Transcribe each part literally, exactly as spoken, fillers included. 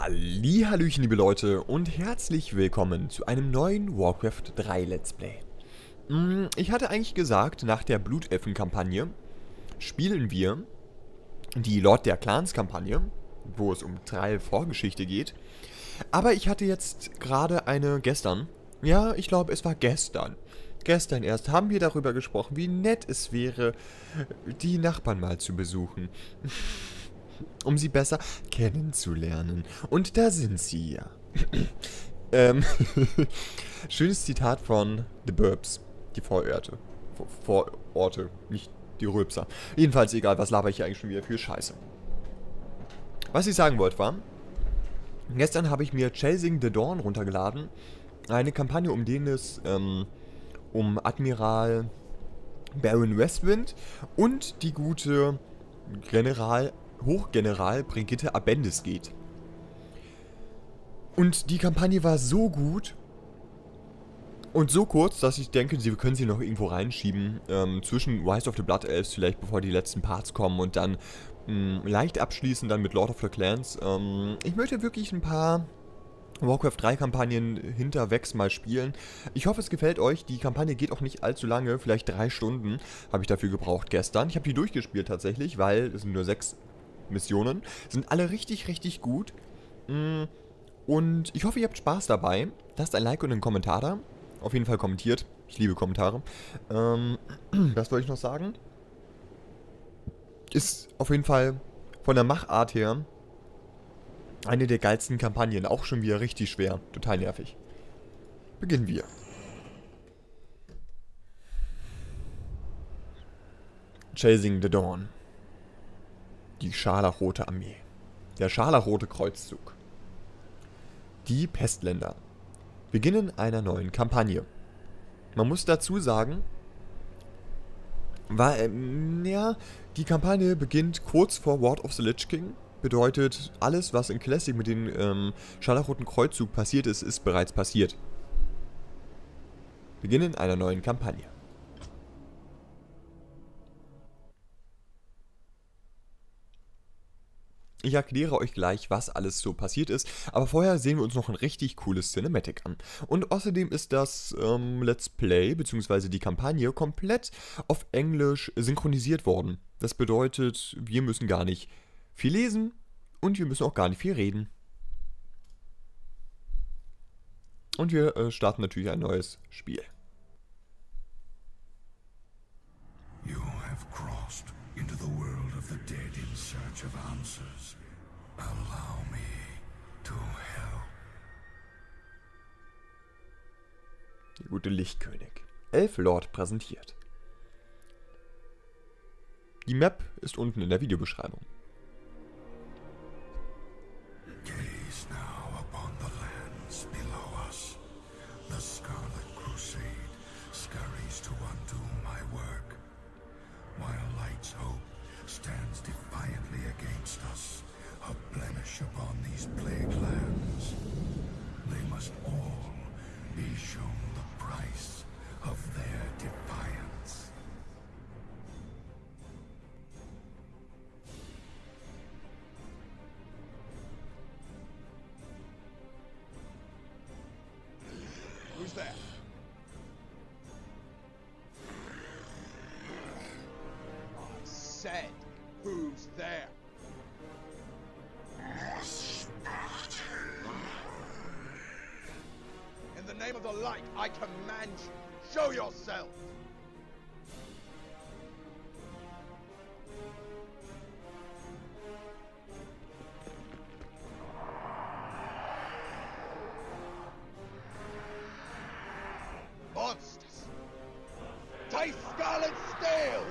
Hallihallöchen, liebe Leute, und herzlich willkommen zu einem neuen Warcraft drei Let's Play. Ich hatte eigentlich gesagt, nach der Blutelfen-Kampagne spielen wir die Lord der Clans-Kampagne, wo es um Trial-Vorgeschichte geht. Aber ich hatte jetzt gerade eine gestern, ja, ich glaube, es war gestern, gestern erst haben wir darüber gesprochen, wie nett es wäre, die Nachbarn mal zu besuchen. Um sie besser kennenzulernen. Und da sind sie ja. ähm, schönes Zitat von The Burbs. Die Vororte. Vor Vororte, nicht die Rülpser. Jedenfalls egal, was laber ich hier eigentlich schon wieder für Scheiße. Was ich sagen wollte war, gestern habe ich mir Chasing the Dawn runtergeladen. Eine Kampagne, um den es ähm, um Admiral Baron Westwind und die gute General Hochgeneral Brigitte Abendis geht. Und die Kampagne war so gut und so kurz, dass ich denke, sie können sie noch irgendwo reinschieben, ähm, zwischen Rise of the Blood Elves vielleicht, bevor die letzten Parts kommen und dann mh, leicht abschließen dann mit Lord of the Clans. Ähm, ich möchte wirklich ein paar Warcraft drei Kampagnen hinterwegs mal spielen. Ich hoffe, es gefällt euch. Die Kampagne geht auch nicht allzu lange, vielleicht drei Stunden habe ich dafür gebraucht gestern. Ich habe die durchgespielt tatsächlich, weil es sind nur sechs Missionen. Sind alle richtig, richtig gut. Und ich hoffe, ihr habt Spaß dabei. Lasst ein Like und einen Kommentar da. Auf jeden Fall kommentiert. Ich liebe Kommentare. Ähm, was wollte ich noch sagen? Ist auf jeden Fall von der Machart her eine der geilsten Kampagnen. Auch schon wieder richtig schwer. Total nervig. Beginnen wir. Chasing the Dawn. Die Scharlachrote Armee. Der Scharlachrote Kreuzzug. Die Pestländer. Beginnen einer neuen Kampagne. Man muss dazu sagen, war, ähm, ja, die Kampagne beginnt kurz vor Ward of the Lich King. Bedeutet, alles, was in Classic mit dem ähm, Scharlachroten Kreuzzug passiert ist, ist bereits passiert. Beginnen einer neuen Kampagne. Ich erkläre euch gleich, was alles so passiert ist, aber vorher sehen wir uns noch ein richtig cooles Cinematic an. Und außerdem ist das ähm, Let's Play bzw. die Kampagne komplett auf Englisch synchronisiert worden. Das bedeutet, wir müssen gar nicht viel lesen und wir müssen auch gar nicht viel reden. Und wir äh, starten natürlich ein neues Spiel. You have crossed into the world of the dead in search of answers. Allow me to help. Der gute Lichtkönig. Elflord präsentiert. Die Map ist unten in der Videobeschreibung. Gaze now upon the lands below us. The Scarlet Crusade scurries to undo my work, while Light's hope stands defiantly against us, a blemish upon these plague lands. They must all be shown the price of their defiance. Who's there? I said, who's there? In the name of the light, I command you, show yourself! Monsters! Taste scarlet steel!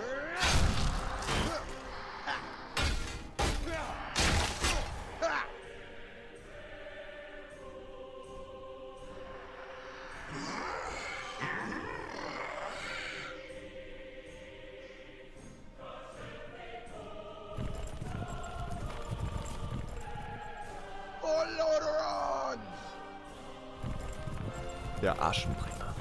For Lordaeron! Der Aschenbringer.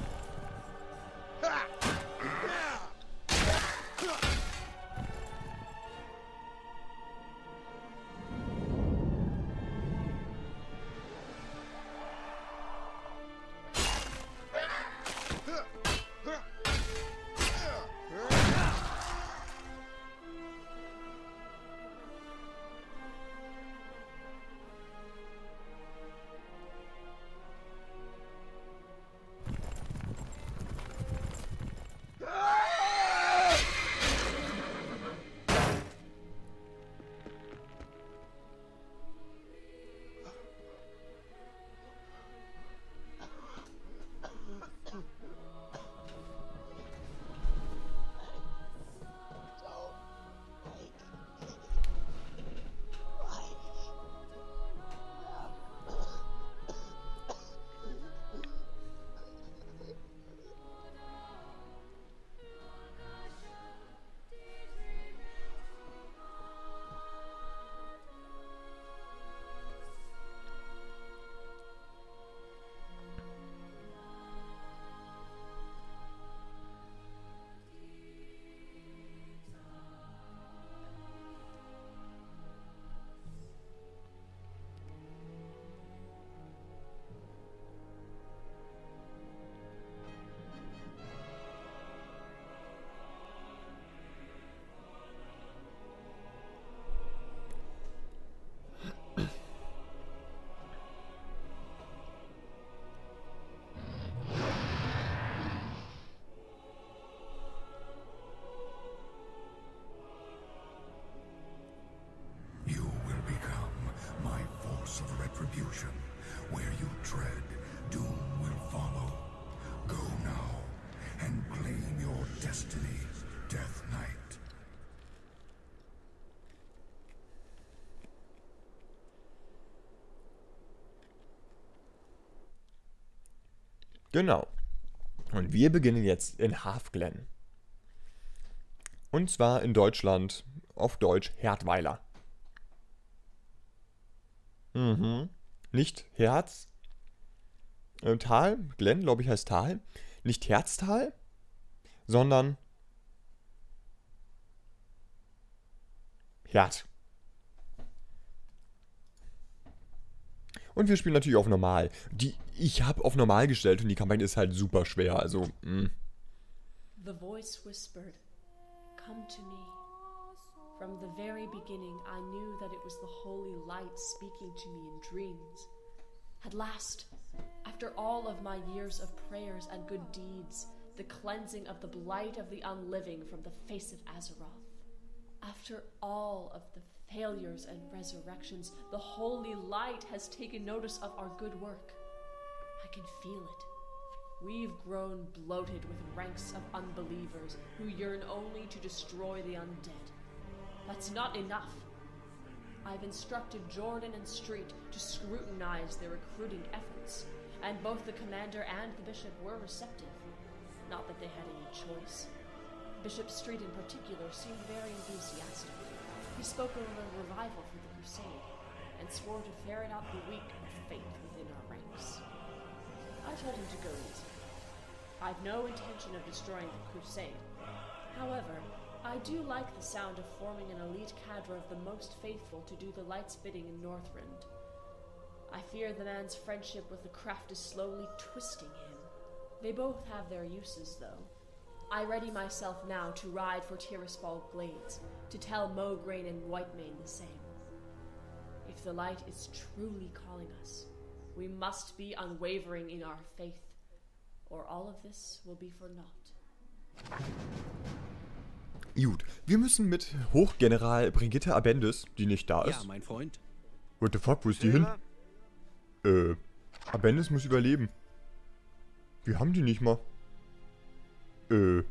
retribution. Where you tread, doom will follow. Go now and claim your destiny, Death Knight. Genau. Und wir beginnen jetzt in Halfglen. Und zwar in Deutschland, auf Deutsch Herdweiler. Mhm. Nicht Herz. Äh, Tal, Glen, glaube ich, heißt Tal. Nicht Herztal, sondern Herd. Und wir spielen natürlich auf normal. Die, ich habe auf normal gestellt und die Kampagne ist halt super schwer, also, mh. The voice whispered, "Come to me." From the very beginning, I knew that it was the holy light speaking to me in dreams. At last, after all of my years of prayers and good deeds, the cleansing of the blight of the unliving from the face of Azeroth. After all of the failures and resurrections, the holy light has taken notice of our good work. I can feel it. We've grown bloated with ranks of unbelievers who yearn only to destroy the undead. That's not enough. I've instructed Jordan and Street to scrutinize their recruiting efforts, and both the commander and the bishop were receptive. Not that they had any choice. Bishop Street in particular seemed very enthusiastic. He spoke of a revival for the crusade, and swore to ferret out the weak of faith within our ranks. I told him to go easy. I've no intention of destroying the crusade. However, I do like the sound of forming an elite cadre of the most faithful to do the light's bidding in Northrend. I fear the man's friendship with the craft is slowly twisting him. They both have their uses, though. I ready myself now to ride for Tiraspol Glades, to tell Mograine and Whitemane the same. If the light is truly calling us, we must be unwavering in our faith, or all of this will be for naught. Gut, wir müssen mit Hochgeneral Brigitte Abendis, die nicht da ist. Ja, mein Freund. What the fuck, wo ist die hin? Äh, Abendis muss überleben. Wir haben die nicht mal. Äh.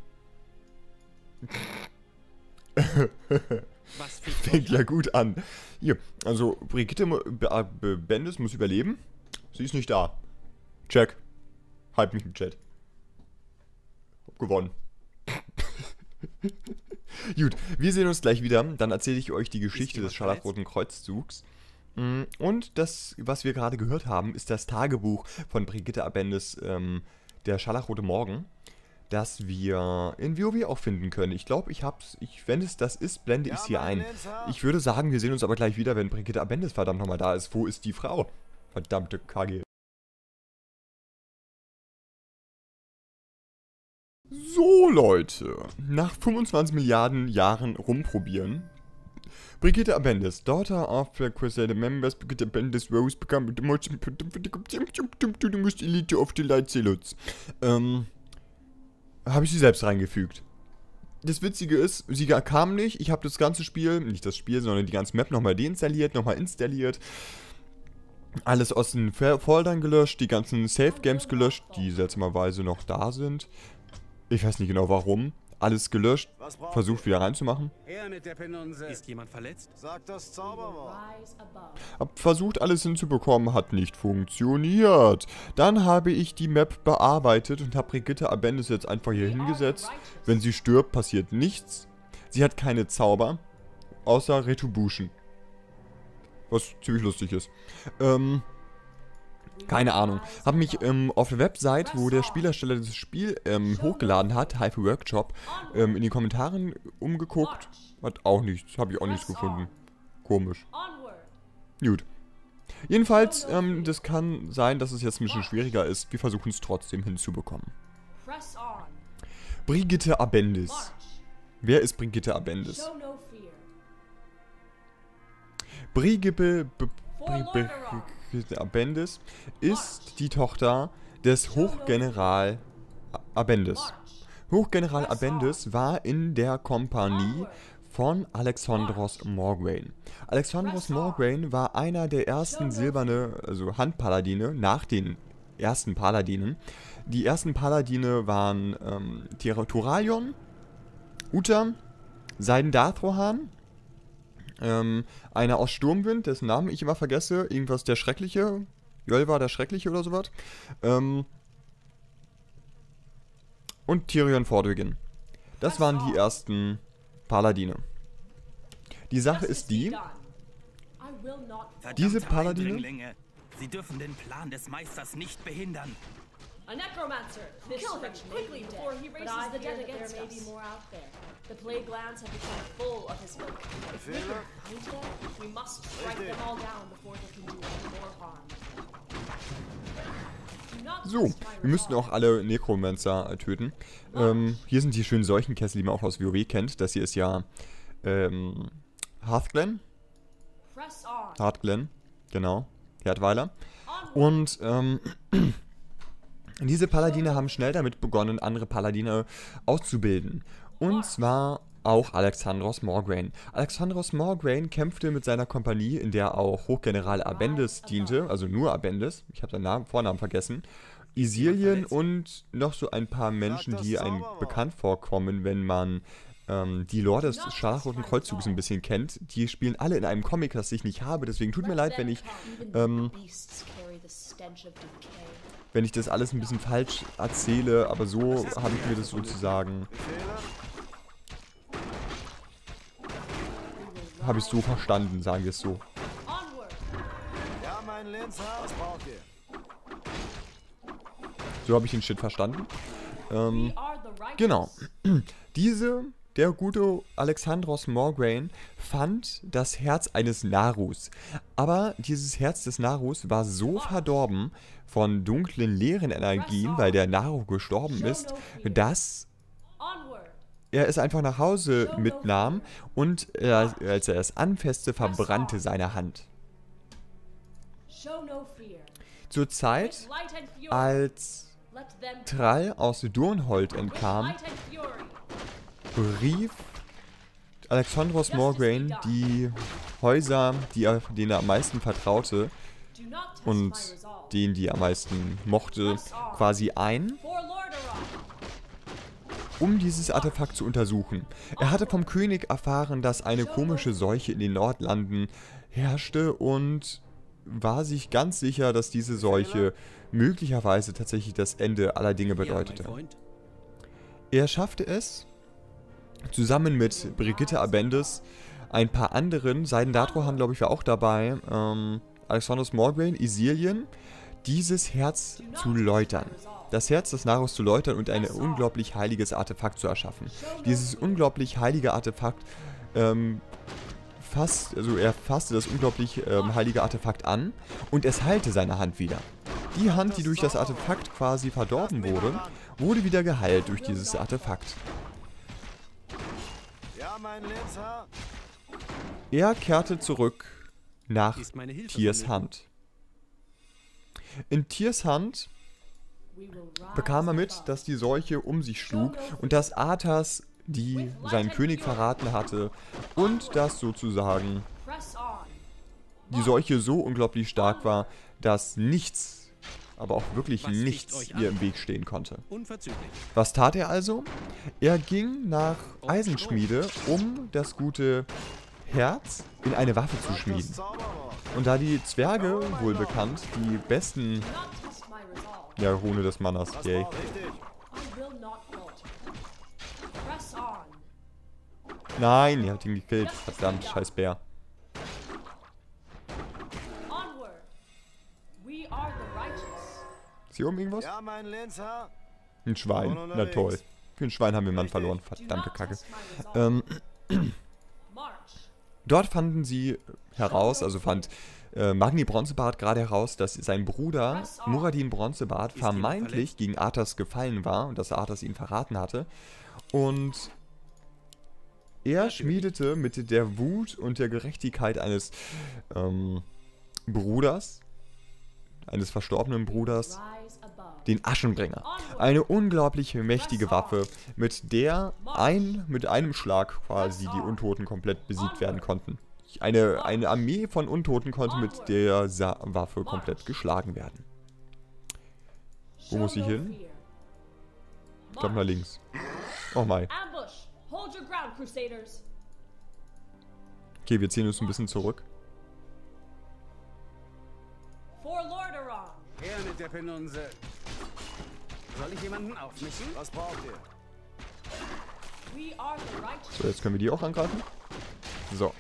Was Fängt ja gut an. Hier, also Brigitte Abendis muss überleben. Sie ist nicht da. Check. Halt mich im Chat. Hab gewonnen. Gut, wir sehen uns gleich wieder. Dann erzähle ich euch die Geschichte des Scharlachroten Kreuzzugs. Und das, was wir gerade gehört haben, ist das Tagebuch von Brigitte Abendis, ähm, der Scharlachrote Morgen, das wir in WoW auch finden können. Ich glaube, ich hab's, ich, wenn es das ist, blende ich es hier ein. Ich würde sagen, wir sehen uns aber gleich wieder, wenn Brigitte Abendis verdammt nochmal da ist. Wo ist die Frau? Verdammte Kacke. So, Leute. Nach fünfundzwanzig Milliarden Jahren rumprobieren. Brigitte Abendis, daughter of the Crusader members, Brigitte Abendis Rose became the most important to the most elite of the Light Zealots. Ähm, habe ich sie selbst reingefügt. Das Witzige ist, sie kam nicht, ich habe das ganze Spiel, nicht das Spiel, sondern die ganze Map nochmal deinstalliert, nochmal installiert. Alles aus den Foldern gelöscht, die ganzen Save-Games gelöscht, die seltsamerweise noch da sind. Ich weiß nicht genau warum. Alles gelöscht, versucht wieder reinzumachen. Ist jemand verletzt? Sag das Zauberwort. Hab versucht alles hinzubekommen, hat nicht funktioniert. Dann habe ich die Map bearbeitet und habe Brigitte Abendis jetzt einfach hier hingesetzt. Wenn sie stirbt, passiert nichts. Sie hat keine Zauber, außer Retribution. Was ziemlich lustig ist. Ähm... Keine Ahnung. Habe mich ähm, auf der Website, wo der Spielersteller das Spiel ähm, hochgeladen hat, Hyper Workshop, ähm, in den Kommentaren umgeguckt. Hat auch nichts. Habe ich auch nichts gefunden. Komisch. Gut. Jedenfalls, ähm, das kann sein, dass es jetzt ein bisschen schwieriger ist. Wir versuchen es trotzdem hinzubekommen. Brigitte Abendis. Wer ist Brigitte Abendis? Brigitte... Brigitte Abendis ist die Tochter des Hochgeneral Abendis. Hochgeneral Abendis war in der Kompanie von Alexandros Morgraine. Alexandros Morgraine war einer der ersten silberne, also Handpaladine, nach den ersten Paladinen. Die ersten Paladine waren ähm, Turalion, Uta, Seiden Darthrohan, ähm, einer aus Sturmwind, dessen Namen ich immer vergesse, irgendwas der Schreckliche, Jölvar der Schreckliche oder sowas, ähm, und Tyrion Vordwiggen. Das waren die ersten Paladine. Die Sache ist die, diese Paladine... Eindringlinge. Sie dürfen den Plan des Meisters nicht behindern. A necromancer! Kill him quickly before he raises the dead against us. There may be more out there. The plague lands have become full of his ilk. If we can find them, we must strike them all down before they can do any more harm. So, wir müssten auch alle Necromancer äh, töten. Ähm, hier sind die schönen Seuchenkessel, die man auch aus WoW kennt. Das hier ist ja ähm, Hearthglen. Hearthglen, genau. Herdweiler. Und ähm, diese Paladine haben schnell damit begonnen, andere Paladine auszubilden. Und zwar auch Alexandros Morgraine. Alexandros Morgraine kämpfte mit seiner Kompanie, in der auch Hochgeneral Abendis diente, also nur Abendis, ich habe seinen Namen, Vornamen vergessen, Isilien und noch so ein paar Menschen, die einem bekannt vorkommen, wenn man ähm, die Lore des Scharlachroten Kreuzzuges ein bisschen kennt. Die spielen alle in einem Comic, das ich nicht habe, deswegen tut mir leid, wenn ich ähm, wenn ich das alles ein bisschen falsch erzähle, aber so habe ich mir das sozusagen habe ich so verstanden, sagen wir es so. Ja, mein Linzer, was braucht ihr? So habe ich den Shit verstanden. Ähm, genau. Diese, der gute Alexandros Morgraine, fand das Herz eines Narus. Aber dieses Herz des Narus war so verdorben von dunklen, leeren Energien, weil der Naru gestorben ist, dass er es einfach nach Hause mitnahm und äh, als er es anfasste, verbrannte seine Hand. Zur Zeit, als Thrall aus Durnholdt entkam, berief Alexandros Morgraine die Häuser, die er, denen er am meisten vertraute und denen, die er am meisten mochte, quasi ein, um dieses Artefakt zu untersuchen. Er hatte vom König erfahren, dass eine komische Seuche in den Nordlanden herrschte und war sich ganz sicher, dass diese Seuche möglicherweise tatsächlich das Ende aller Dinge bedeutete. Er schaffte es, zusammen mit Brigitte Abendis, ein paar anderen, Seiden Darthrohan, glaube ich, war auch dabei, ähm, Alexandros Morgraine, Isilien, dieses Herz zu läutern. Das Herz des Narus zu läutern und ein unglaublich heiliges Artefakt zu erschaffen. Dieses unglaublich heilige Artefakt ähm, fasst, also er fasste das unglaublich ähm, heilige Artefakt an und es heilte seine Hand wieder. Die Hand, die durch das Artefakt quasi verdorben wurde, wurde wieder geheilt durch dieses Artefakt. Er kehrte zurück nach Tyrs Hand. In Tyrs Hand bekam er mit, dass die Seuche um sich schlug und dass Arthas die seinen König verraten hatte und dass sozusagen die Seuche so unglaublich stark war, dass nichts, aber auch wirklich nichts ihr im Weg stehen konnte. Was tat er also? Er ging nach Eisenschmiede, um das gute Herz in eine Waffe zu schmieden. Und da die Zwerge, wohl bekannt, die besten... Ja, Rune des Manners, yay. Nein, ihr habt ihn gekillt. Verdammt, scheiß Bär. Ist hier oben irgendwas? Ein Schwein, na toll. Für ein Schwein haben wir einen Mann verloren, verdammte Kacke. Ähm, dort fanden sie heraus, also fand äh, Magni Bronzebart gerade heraus, dass sein Bruder Muradin Bronzebart vermeintlich gegen Arthas gefallen war und dass Arthas ihn verraten hatte. Und er schmiedete mit der Wut und der Gerechtigkeit eines ähm, Bruders, eines verstorbenen Bruders, den Aschenbringer. Eine unglaublich mächtige Waffe, mit der ein, mit einem Schlag quasi die Untoten komplett besiegt werden konnten. Eine, eine Armee von Untoten konnte mit der Sa Waffe komplett geschlagen werden. Wo muss ich hin? Ich glaube nach links. Oh mein. Okay, wir ziehen uns ein bisschen zurück. Her mit der Penunse. Soll ich jemanden aufmischen? Was braucht ihr? So, jetzt können wir die auch angreifen. So.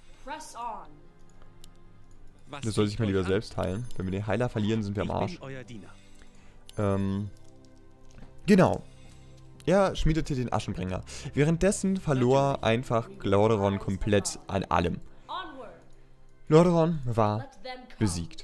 Das soll sich mal lieber selbst heilen. Wenn wir den Heiler verlieren, sind wir am Arsch. Ähm. Genau. Er schmiedete den Aschenbringer. Währenddessen verlor einfach Lordaeron komplett an allem. Lordaeron war besiegt.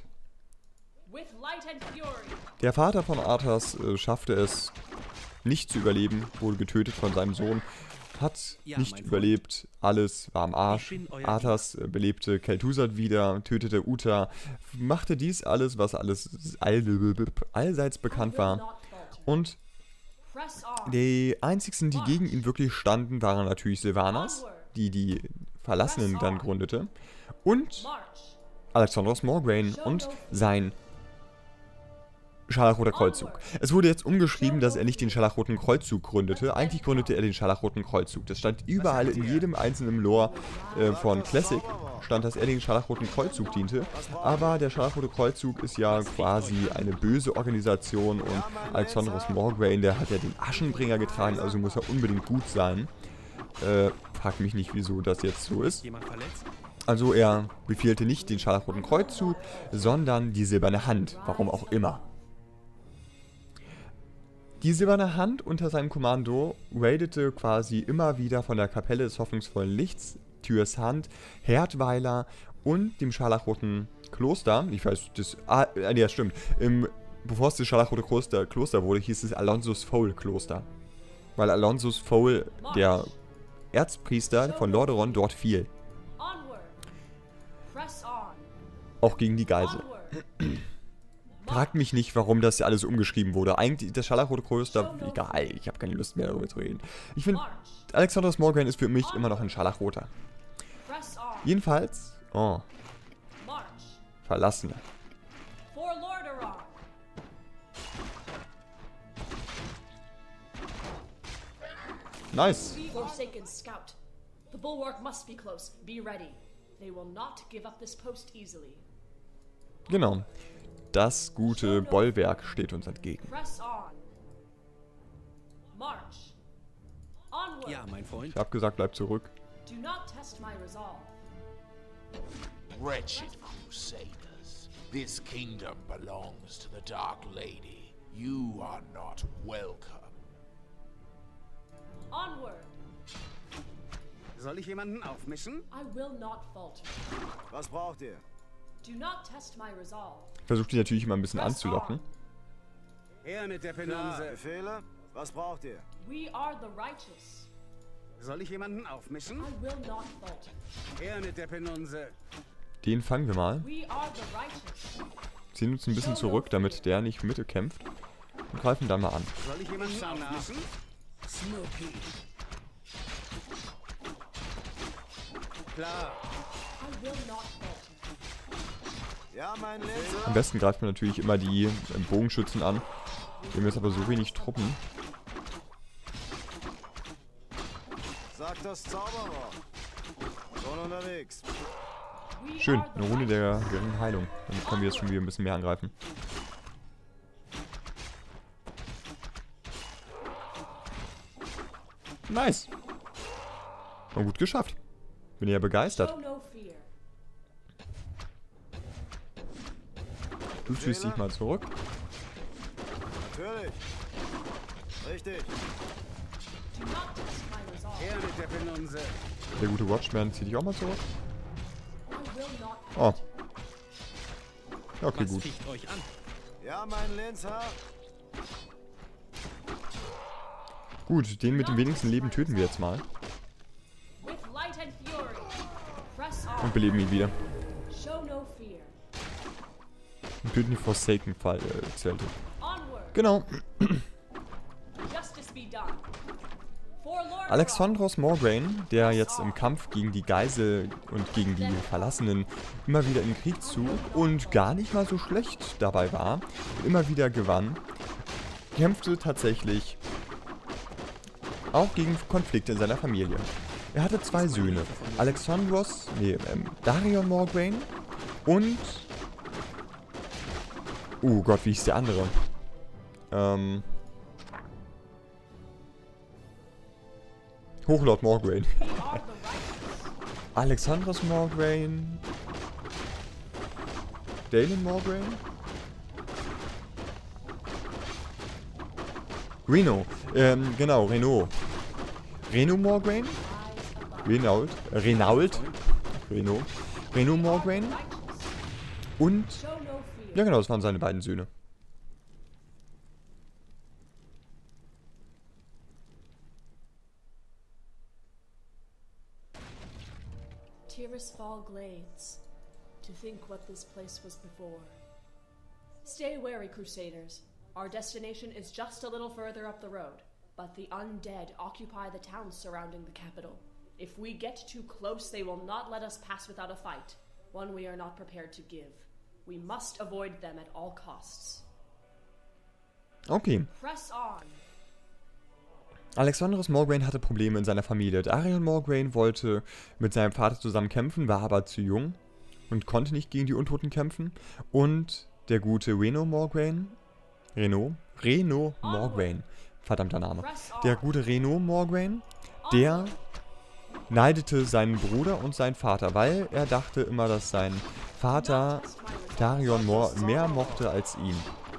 Der Vater von Arthas äh, schaffte es nicht zu überleben, wurde getötet von seinem Sohn, hat Ja, nicht mein überlebt, alles war am Arsch. Ich bin euer Arthas äh, belebte Kel'Thuzad wieder, tötete Uta, machte dies alles, was alles all, allseits bekannt war. Und die einzigsten, die gegen ihn wirklich standen, waren natürlich Sylvanas, die die Verlassenen dann gründete, und Alexandros Morgraine und sein Scharlachroter Kreuzzug. Es wurde jetzt umgeschrieben, dass er nicht den Scharlachroten Kreuzzug gründete. Eigentlich gründete er den Scharlachroten Kreuzzug. Das stand überall in jedem einzelnen Lore äh, von Classic, stand, dass er den Scharlachroten Kreuzzug diente. Aber der Scharlachrote Kreuzzug ist ja quasi eine böse Organisation und Alexandros Morgraine, der hat ja den Aschenbringer getragen, also muss er unbedingt gut sein. Äh, frag mich nicht, wieso das jetzt so ist. Jemand verletzt? Also er befehlte nicht den Scharlachroten Kreuzzug, sondern die Silberne Hand, warum auch immer. Die Silberne Hand unter seinem Kommando raidete quasi immer wieder von der Kapelle des hoffnungsvollen Lichts, Tyrs Hand, Herdweiler und dem Scharlachroten Kloster. Ich weiß, das... Ah, nee, das stimmt. Im, bevor es das Scharlachrote Kloster, Kloster wurde, hieß es Alonso's Foal Kloster. Weil Alonso's Foal, der Erzpriester von Lordaeron, dort fiel. Auch gegen die Geisel. Fragt mich nicht, warum das alles umgeschrieben wurde. Eigentlich, das Scharlachrote Kloster, egal, ich habe keine Lust mehr darüber zu reden. Ich finde, Alexandros Morgraine ist für mich immer noch ein Scharlachroter. Jedenfalls, oh, Verlassene. Nice. Forsaken Scout. The bulwark must be close. Be ready. They will not give up this post easily. Genau. Das gute Bollwerk steht uns entgegen. Press on. March. Onward. Ja, mein Freund. Ich habe gesagt, bleib zurück. Do not test my resolve. Wretched Crusaders, this kingdom belongs to the Dark Lady. You are not welcome. Onward. Soll ich jemanden aufmischen? I will not falter. Was braucht ihr? Do not test my resolve. Versucht die natürlich immer ein bisschen anzulocken. Her mit der Penunse. Befehle? Was braucht ihr? We are the righteous. Soll ich jemanden aufmischen? I will not falter. Her mit der Penunse. Den fangen wir mal. We are the righteous. Ziehen uns ein bisschen zurück, damit der nicht Mitte kämpft. Und greifen dann mal an. Soll ich jemanden aufmischen? Smoky. Klar. I will not falter. Ja, mein Leser. Am besten greift man natürlich immer die äh, Bogenschützen an. Wir haben jetzt aber so wenig Truppen. Sagt das Zauberer. Schon unterwegs. We Schön, are the eine Runde righteous. der geringen Heilung. Damit können wir jetzt schon wieder ein bisschen mehr angreifen. Nice. War gut geschafft. Bin ja begeistert. Show no fear. Du ziehst dich mal zurück. Natürlich. Richtig. Do not test my resolve. Her mit der Penunse. Der gute Watchman zieht dich auch mal zurück. I will not Oh. falter. Ja, okay, Was gut. ficht euch an? Ja, mein Lenzherr. Gut, den mit dem wenigsten Leben töten wir jetzt mal. With light and fury. Press on. Und beleben ihn wieder. Show no fear. Und töten die Forsaken-Zelte. Onward. Genau. Justice be done. For Lord Alexandros Morgraine, der jetzt im Kampf gegen die Geisel und gegen die Verlassenen immer wieder in Krieg zog und gar nicht mal so schlecht dabei war und immer wieder gewann, kämpfte tatsächlich auch gegen Konflikte in seiner Familie. Er hatte zwei Söhne, Alexandros, nee, ähm, Darion Morgraine und... Oh Gott, wie hieß der andere? Ähm... Hochlord Morgraine. Alexandros Morgraine. Daelin Morgraine. Reno. Ähm, genau, Reno. Reno Morgraine. Renault. Renault. Reno. Reno Morgraine. Und... Ja genau, das waren seine beiden Söhne. Tirisfal Glades. To think what this place was before. Stay wary, Crusaders. Our destination is just a little further up the road, but the undead occupy the towns surrounding the capital. If we get too close, they will not let us pass without a fight, one we are not prepared to give. We must avoid them at all costs. Okay. Press on. Alexandros Morgraine hatte Probleme in seiner Familie. Darion Morgraine wollte mit seinem Vater zusammen kämpfen, war aber zu jung und konnte nicht gegen die Untoten kämpfen. Und der gute Reno Morgraine, Reno, Reno Morgraine, verdammter Name. Der gute Reno Morgraine, der neidete seinen Bruder und seinen Vater, weil er dachte immer, dass sein Vater Darion Mor mehr mochte als ihn.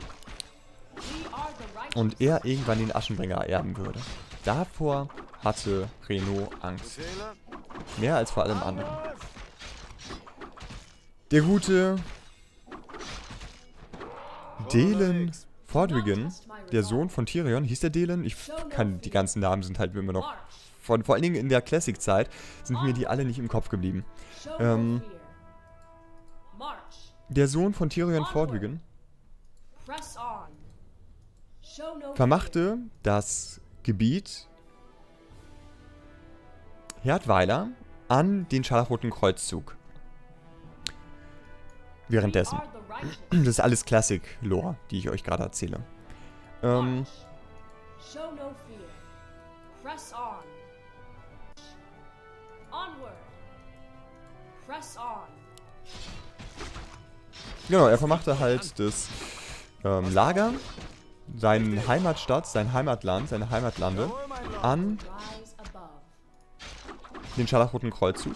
Und er irgendwann den Aschenbringer erben würde. Davor hatte Reno Angst. Mehr als vor allem anderen. Der gute Daelin Fordrigan, der Sohn von Tyrion, hieß der Daelin? Ich kann, die ganzen Namen sind halt immer noch, von, vor allen Dingen in der Classic-Zeit, sind mir die alle nicht im Kopf geblieben. Ähm, der Sohn von Tyrion Fordrigan vermachte das Gebiet Herdweiler an den Scharlachroten Kreuzzug. Währenddessen. Das ist alles Classic-Lore, die ich euch gerade erzähle. Ähm... Genau, er vermachte halt das ähm, Lager, seine Heimatstadt, sein Heimatland, seine Heimatlande an den Scharlachroten Kreuzzug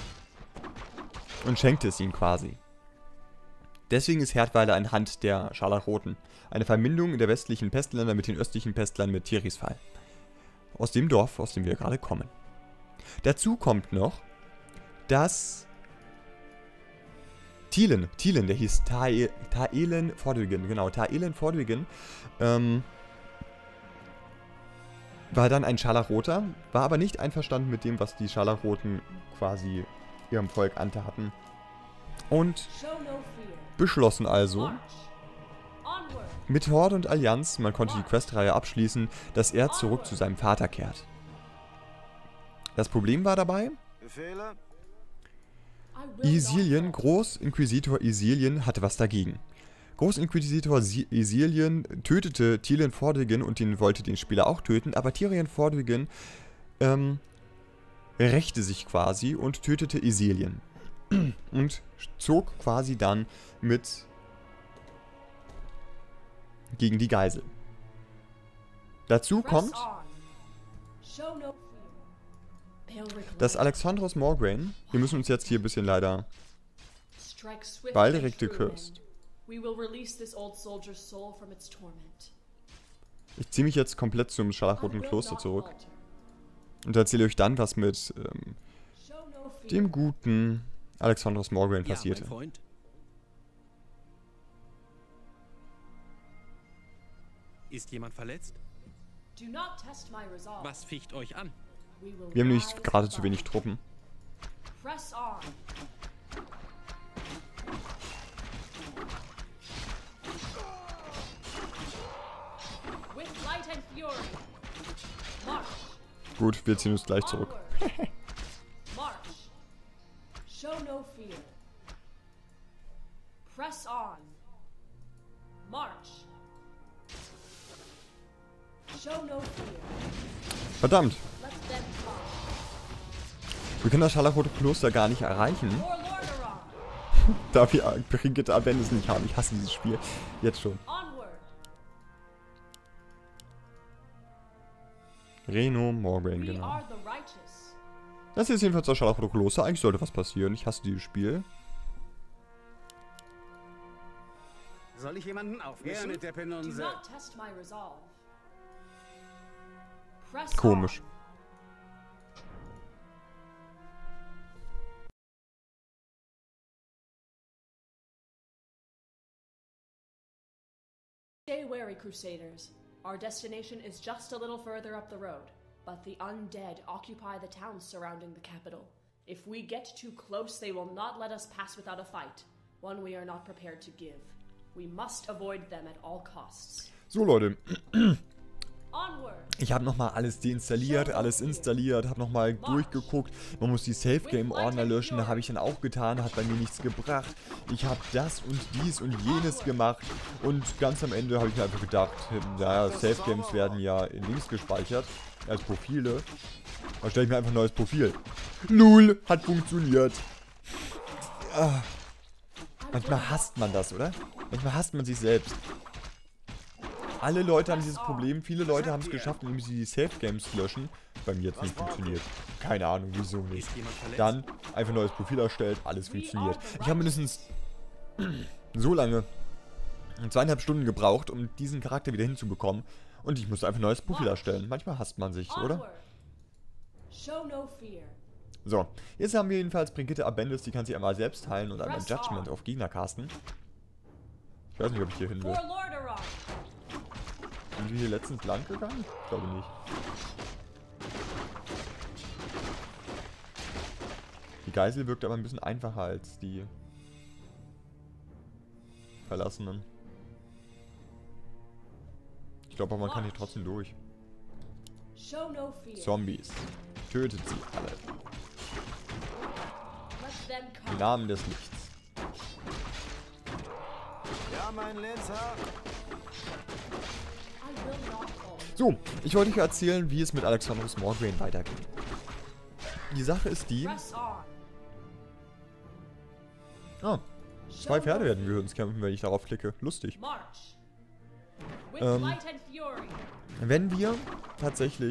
und schenkte es ihm quasi. Deswegen ist Herdweiler ein Hand der Scharlachroten, eine Verbindung der westlichen Pestländer mit den östlichen Pestlern mit Tirisfal. Aus dem Dorf, aus dem wir gerade kommen. Dazu kommt noch, dass Thielen, Thielen, der hieß Taelin Fordrigan, genau, Taelin Fordrigan, ähm, war dann ein Scharlachroter, war aber nicht einverstanden mit dem, was die Scharlachroten quasi ihrem Volk antaten. Und beschlossen also, mit Horde und Allianz, man konnte die Questreihe abschließen, dass er zurück zu seinem Vater kehrt. Das Problem war dabei, Isilien, Großinquisitor Isilien, hatte was dagegen. Großinquisitor Isilien tötete Thielen Fordrigan und den wollte den Spieler auch töten, aber Tyrion Fordrigan ähm, rächte sich quasi und tötete Isilien. Und zog quasi dann mit gegen die Geisel. Dazu kommt, dass Alexandros Morgraine, wir müssen uns jetzt hier ein bisschen leider Balderich de Cursed. Ich ziehe mich jetzt komplett zum Scharlachroten Kloster zurück und erzähle euch dann, was mit ähm, dem guten Alexandros Morgraine passierte. Ja, mein Freund. Ist jemand verletzt? Was ficht euch an? Wir haben nämlich gerade zu wenig Truppen. Gut, wir ziehen uns gleich zurück. Onward. March. Show no fear. Press on. March. Show no fear. Verdammt. Let them come. Wir können das Scharlachrote Kloster gar nicht erreichen, For Lordaeron. da wir Brigitte Abendis nicht haben. Ich hasse dieses Spiel. Jetzt schon. Onward. Reno Morgraine, We genau. are the righteous. Das ist jedenfalls das Scharlachrote Kloster. Eigentlich sollte was passieren. Ich hasse dieses Spiel. Soll ich jemanden aufmischen? Gerne, der Do Penunse. not test my resolve. Press Komisch. on. Stay wary, Crusaders. Our destination is just a little further up the road, but the undead occupy the towns surrounding the capital. If we get too close, they will not let us pass without a fight, one we are not prepared to give. We must avoid them at all costs. So, Leute. Onward! Ich habe nochmal alles deinstalliert, alles installiert, habe nochmal durchgeguckt. Man muss die Save-Game-Ordner löschen, da habe ich dann auch getan, hat bei mir nichts gebracht. Ich habe das und dies und jenes gemacht und ganz am Ende habe ich mir einfach gedacht, naja, Save-Games werden ja in Links gespeichert, als Profile. Da stelle ich mir einfach ein neues Profil. Lul, hat funktioniert. Ah. Manchmal hasst man das, oder? Manchmal hasst man sich selbst. Alle Leute haben dieses Problem, viele Leute haben es geschafft, indem sie die Save-Games löschen. Bei mir jetzt nicht funktioniert. Keine Ahnung, wieso nicht. Dann einfach neues Profil erstellt, alles funktioniert. Ich habe mindestens so lange, zweieinhalb Stunden gebraucht, um diesen Charakter wieder hinzubekommen. Und ich musste einfach ein neues Profil erstellen. Manchmal hasst man sich, oder? Onward! Show no fear. So, jetzt haben wir jedenfalls Brigitte Abendis, die kann sich einmal selbst heilen und einmal Judgment auf Gegner casten. Ich weiß nicht, ob ich hier hin will. For Lordaeron. Sind wir hier letztens lang gegangen? Ich glaube nicht. Die Geisel wirkt aber ein bisschen einfacher als die Verlassenen. Ich glaube aber, man kann hier trotzdem durch. Show no fear. Zombies. Tötet sie alle. Let them Im come. Namen des Lichts. Ja, mein Lenzer. I will not fall. So, ich wollte euch erzählen, wie es mit Alexandros Morgraine weitergeht. Die Sache ist die... Press on. Ah, zwei Pferde werden wir uns kämpfen, wenn ich darauf klicke. Lustig. March. With Ähm, light and fury. Wenn wir tatsächlich...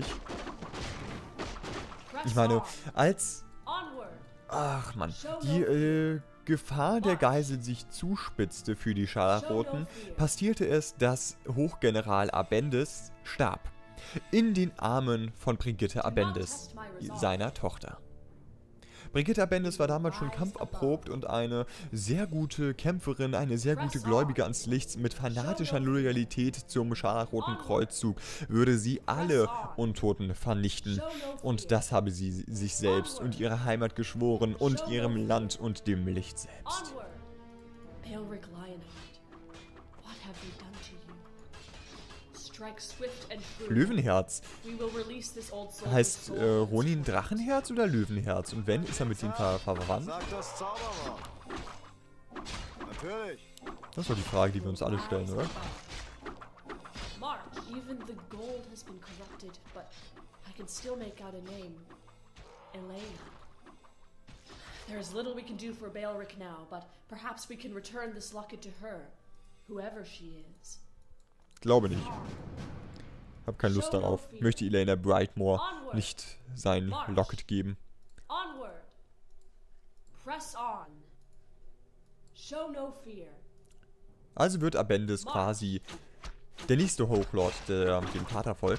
Press Ich meine, on. als... Onward. Ach man, die äh, Gefahr der Geisel sich zuspitzte für die Scharlachroten, passierte es, dass Hochgeneral Abendis starb. In den Armen von Brigitte Abendis, seiner Tochter. Brigitte Abendis war damals schon kampferprobt und eine sehr gute Kämpferin, eine sehr gute Gläubige ans Licht. Mit fanatischer Loyalität zum Scharlachroten Kreuzzug würde sie alle Untoten vernichten. Und das habe sie sich selbst und ihrer Heimat geschworen und ihrem Land und dem Licht selbst. Onward. Aelric Lionheart. What have we done to you? Strike swift and true. Löwenherz. We will release this old soldier's Heißt soul. äh, Ronin Drachenherz oder Löwenherz? Und wenn, ist er mit ihm ver verwandt? Sag das Zauberwort. Natürlich. Das ist doch die Frage, die wir uns alle stellen, oder? March. Even the gold has been corrupted, but I can still make out a name. Elena. There is little we can do for Baelric now, but perhaps we can return this locket to her, whoever she is. Glaube nicht. Hab keine Lust darauf. Ich möchte Elena Brightmore nicht sein Locket geben. Onward. Press on. Show no fear. Also wird Abendis quasi der nächste Hochlord, der dem Vater folgt.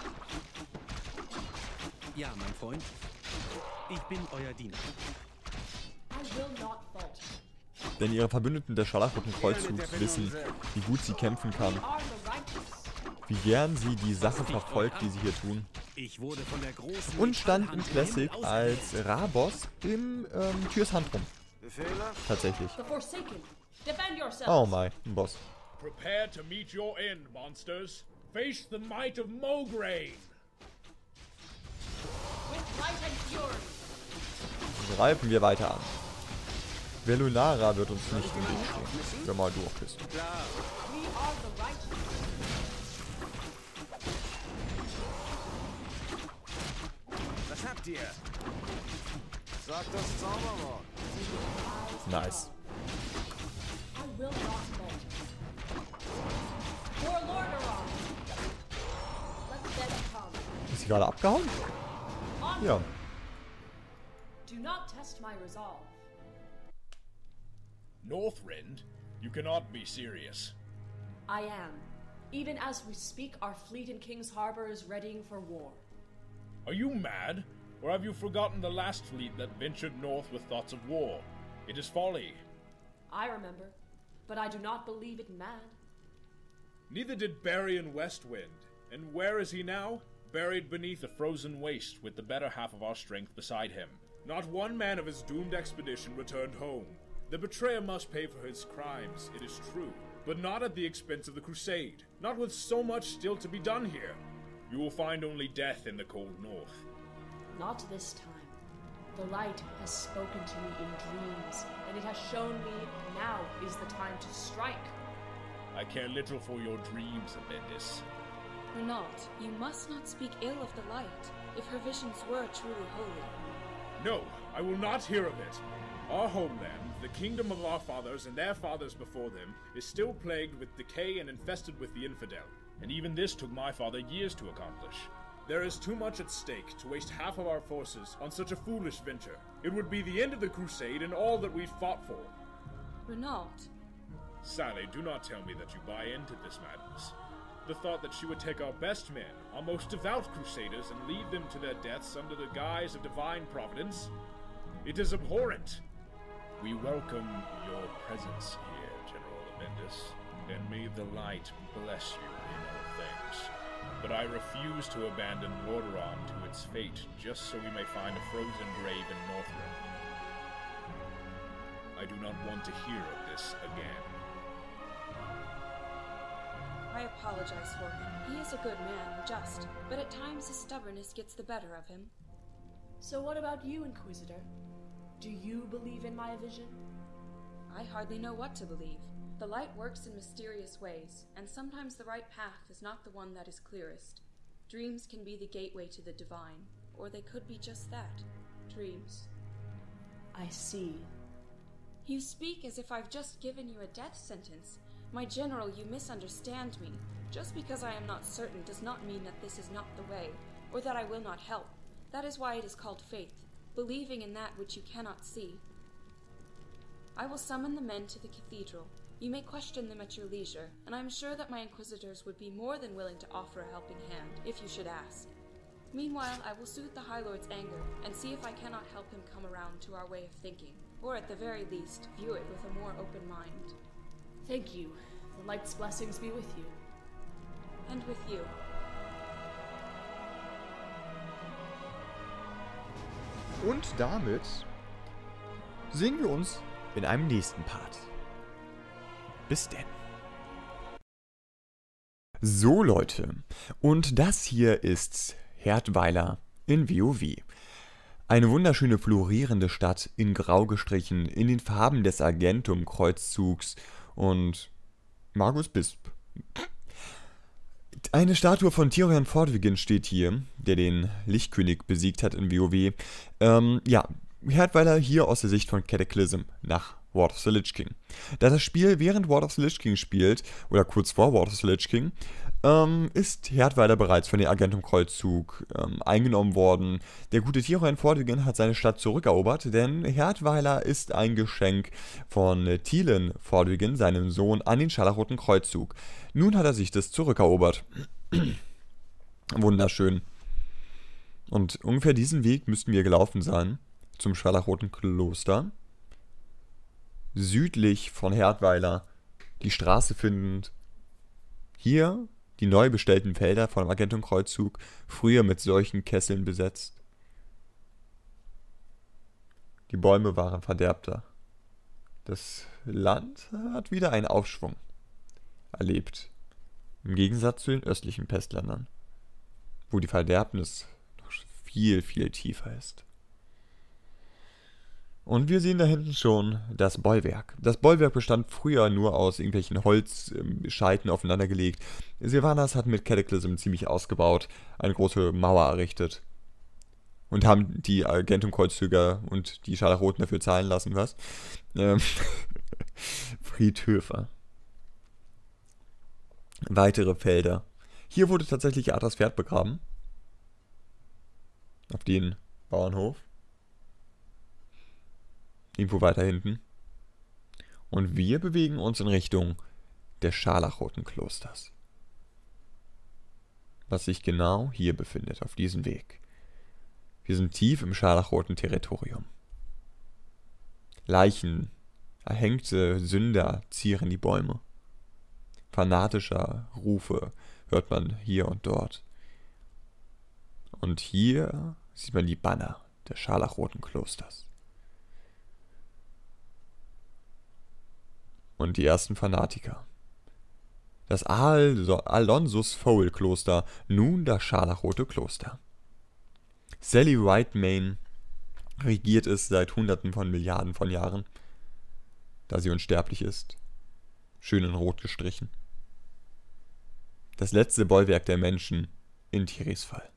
Ja, mein Freund. Ich bin euer Diener. I will not falter. Denn ihre Verbündeten der Scharlachroten Kreuzzugs wissen, wie gut sie kämpfen kann, We are the righteous. wie gern sie die Sache verfolgt, die sie hier tun. Ich wurde von der großen Und stand im Metallhand Classic Himmel als Rabos im ähm, Tyrs Handrum. Befehle? Tatsächlich. The Forsaken. Defend yourselves. Oh mein, ein Boss. Prepare to meet your end, monsters. Face the might of Mograine. light and fury. Greifen wir weiter an. Velunara wird uns nicht im Weg stehen, wenn mal durch bist. We are the righteous. Was habt ihr? Sagt das Zauberwort. Nice. I will not falter. For Lordaeron. Let the dead come. Ist sie gerade abgehauen? On. Ja. Do not test my resolve. Northrend? You cannot be serious. I am. Even as we speak, our fleet in King's Harbor is readying for war. Are you mad? Or have you forgotten the last fleet that ventured north with thoughts of war? It is folly. I remember, but I do not believe it mad. Neither did Barry Westwind. And where is he now? Buried beneath a frozen waste with the better half of our strength beside him. Not one man of his doomed expedition returned home. The betrayer must pay for his crimes, it is true, but not at the expense of the crusade. Not with so much still to be done here. You will find only death in the cold north. Not this time. The light has spoken to me in dreams, and it has shown me now is the time to strike. I care little for your dreams, Abendis. Renault, you must not speak ill of the light, if her visions were truly holy. No, I will not hear of it. Our homeland, the kingdom of our fathers and their fathers before them, is still plagued with decay and infested with the infidel. And even this took my father years to accomplish. There is too much at stake to waste half of our forces on such a foolish venture. It would be the end of the crusade and all that we've fought for. Renault. Sally, do not tell me that you buy into this madness. The thought that she would take our best men, our most devout crusaders, and lead them to their deaths under the guise of divine providence? It is abhorrent. We welcome your presence here, General Abendis, and may the light bless you in all things. But I refuse to abandon Lordaeron to its fate just so we may find a frozen grave in Northrend. I do not want to hear of this again. I apologize for him. He is a good man and just, but at times his stubbornness gets the better of him. So what about you, Inquisitor? Do you believe in my vision? I hardly know what to believe. The light works in mysterious ways, and sometimes the right path is not the one that is clearest. Dreams can be the gateway to the divine, or they could be just that, dreams. I see. You speak as if I've just given you a death sentence. My general, you misunderstand me. Just because I am not certain does not mean that this is not the way, or that I will not help. That is why it is called faith, believing in that which you cannot see. I will summon the men to the cathedral. You may question them at your leisure, and I am sure that my inquisitors would be more than willing to offer a helping hand, if you should ask. Meanwhile, I will soothe the High Lord's anger, and see if I cannot help him come around to our way of thinking, or at the very least, view it with a more open mind. Thank you. The light's blessings be with you. And with you. Und damit sehen wir uns in einem nächsten Part. Bis denn. So Leute, und das hier ist Herdweiler in WoW. Eine wunderschöne florierende Stadt in Grau gestrichen, in den Farben des Argentum-Kreuzzugs und Magus Bisp. Eine Statue von Tyrion Fordwiggen steht hier, der den Lichtkönig besiegt hat in WoW. Ähm, ja, Herdweiler hier aus der Sicht von Cataclysm nach Ward of the Lich King. Da das Spiel während Ward of the Lich King spielt, oder kurz vor Ward of the Lich King, ähm, ist Herdweiler bereits von dem Argentum-Kreuzzug ähm, eingenommen worden. Der gute Tyrion Fordwiggen hat seine Stadt zurückerobert, denn Herdweiler ist ein Geschenk von Thielen Fordwiggen, seinem Sohn, an den Scharlachroten Kreuzzug. Nun hat er sich das zurückerobert. Wunderschön. Und ungefähr diesen Weg müssten wir gelaufen sein, zum Scharlachroten Kloster. Südlich von Herdweiler die Straße findend. Hier die neu bestellten Felder von dem Argentum-Kreuzzug, früher mit solchen Kesseln besetzt. Die Bäume waren verderbter. Das Land hat wieder einen Aufschwung erlebt. Im Gegensatz zu den östlichen Pestländern, wo die Verderbnis noch viel, viel tiefer ist. Und wir sehen da hinten schon das Bollwerk. Das Bollwerk bestand früher nur aus irgendwelchen Holzscheiten aufeinandergelegt. Sylvanas hat mit Cataclysm ziemlich ausgebaut, eine große Mauer errichtet. Und haben die Argentum-Kreuzzüger und die Scharlachroten dafür zahlen lassen, was? Ähm Friedhöfe. Weitere Felder. Hier wurde tatsächlich Arthas Pferd begraben. Auf den Bauernhof. Irgendwo weiter hinten. Und wir bewegen uns in Richtung des Scharlachroten Klosters. Was sich genau hier befindet, auf diesem Weg. Wir sind tief im scharlachroten Territorium. Leichen, erhängte Sünder zieren die Bäume. Fanatischer Rufe hört man hier und dort. Und hier sieht man die Banner des Scharlachroten Klosters. Und die ersten Fanatiker. Das Al Alonsus Foal Kloster, nun das Scharlachrote Kloster. Sally Whitemane regiert es seit Hunderten von Milliarden von Jahren, da sie unsterblich ist, schön in Rot gestrichen. Das letzte Bollwerk der Menschen in Tirisfal.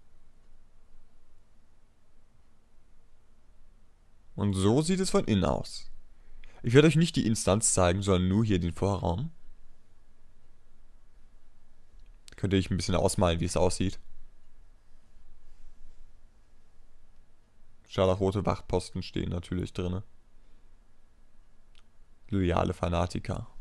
Und so sieht es von innen aus. Ich werde euch nicht die Instanz zeigen, sondern nur hier den Vorraum. Könnt ihr euch ein bisschen ausmalen, wie es aussieht. Scharlachrote Wachposten stehen natürlich drin. Loyale Fanatiker.